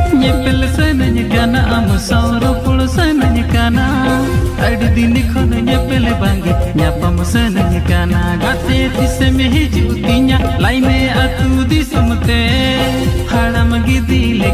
nyepel sananya kana am sauro pul sananya kana adi din khon nyepel bangi nyapam sananya kana gate tise me hiju tinya laine atu disumte haram gidi le